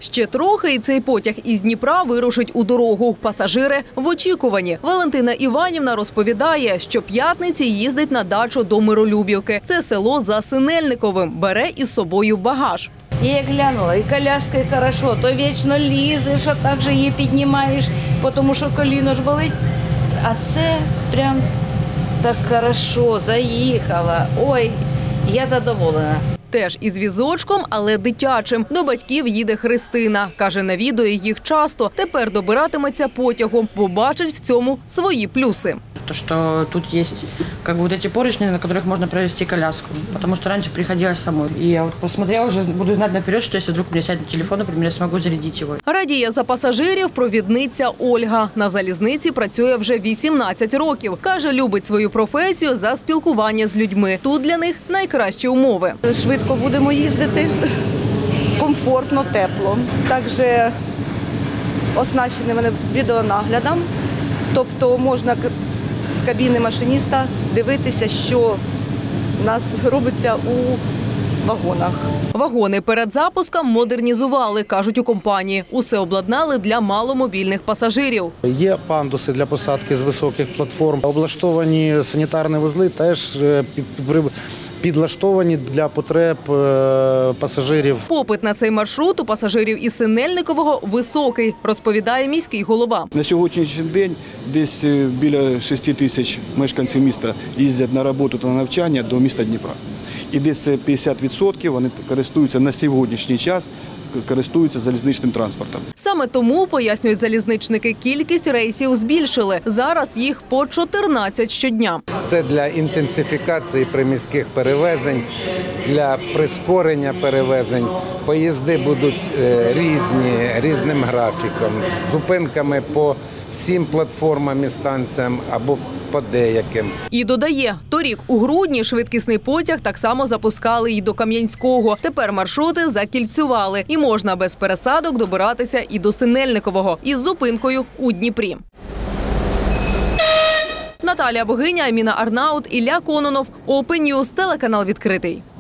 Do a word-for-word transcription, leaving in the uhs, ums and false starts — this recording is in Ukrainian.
Ще трохи і цей потяг із Дніпра вирушить у дорогу. Пасажири в очікуванні. Валентина Іванівна розповідає, що п'ятниці їздить на дачу до Миролюбівки. Це село за Синельниковим. Бере із собою багаж. Я глянула, і коляска, і хорошо, то вічно лізеш, а так же її піднімаєш, тому що коліно ж болить. А це прям так хорошо, заїхала. Ой, я задоволена. Теж із візочком, але дитячим. До батьків їде Христина. Каже, навідує їх часто. Тепер добиратиметься потягом, бо бачить в цьому свої плюси. То, что тут есть как бы вот эти поручни, на которых можно провести коляску. Потому что раньше приходилось самой. И я вот посмотрела, уже буду знать наперед, что если вдруг у меня сядет телефон, например, я смогу зарядить его. Радіє за пасажирів провідниця Ольга. На залізниці працює вже вісімнадцять років. Каже, любить свою професію за спілкування з людьми. Тут для них найкращі умови. Швидко будемо їздити, комфортно, тепло. Також оснащені вони відеонаглядом, тобто можна з кабіни машиніста дивитися, що у нас робиться у вагонах. Вагони перед запуском модернізували, кажуть у компанії. Усе обладнали для маломобільних пасажирів. Є пандуси для посадки з високих платформ. Облаштовані санітарні вузли теж підлаштовані для потреб пасажирів. Попит на цей маршрут у пасажирів із Синельникового високий, розповідає міський голова. На сьогоднішній день десь біля шести тисяч мешканців міста їздять на роботу та на навчання до міста Дніпра. І десь п'ятдесят відсотків вони користуються на сьогоднішній час, користуються залізничним транспортом. Саме тому, пояснюють залізничники, кількість рейсів збільшили. Зараз їх по чотирнадцять щодня. Це для інтенсифікації приміських перевезень, для прискорення перевезень. Поїзди будуть різні, різним графіком, з зупинками по всім платформам і станціям або по деяким. І додає, торік у грудні швидкісний потяг так само запускали і до Кам'янського. Тепер маршрути закільцювали. І можна без пересадок добиратися і до Синельникового із зупинкою у Дніпрі. Наталія Богиня, Аміна Арнаут, Ілля Кононов, Open News, телеканал «Відкритий».